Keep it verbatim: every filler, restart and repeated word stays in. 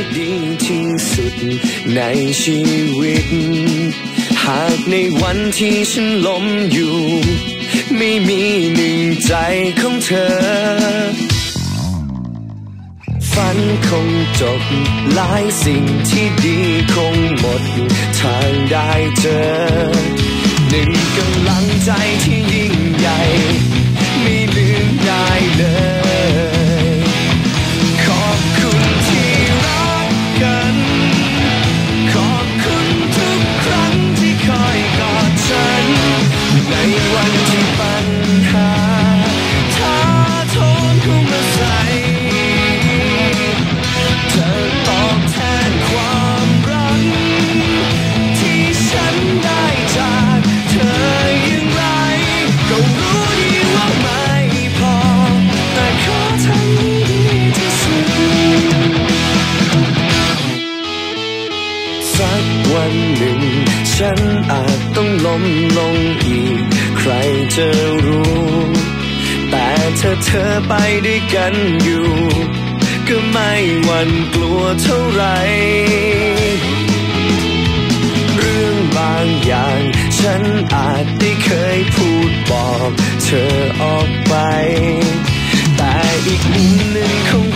ดีที่สุดในชีวิตหากในวันที่ฉันล้มอยู่ไม่มีหนึ่งใจของเธอฝันคงจบหลายสิ่งที่ดีคงหมดทางได้เจอหนึ่งกำลังใจที่ยิ่งใหญ่ไม่ลืมได้เลยขอบคุณที่รักกันขอบคุณทุกครั้งที่คอยกอดฉันในวันที่ปัญหาท้าโถมเข้ามาใส่เธอตอบแทนความรักที่ฉันได้จากเธออย่างไรก็รู้ดีว่าไม่พอแต่ขอทำให้ดีที่สุดสักวันหนึ่งฉันอาจต้องล้มลงอีกใครจะรู้แต่เธอเธอไปด้วยกันอยู่ก็ไม่หวั่นกลัวเท่าไรเรื่องบางอย่างฉันอาจได้เคยพูดบอกเธอออกไปแต่อีกมุมหนึ่งของ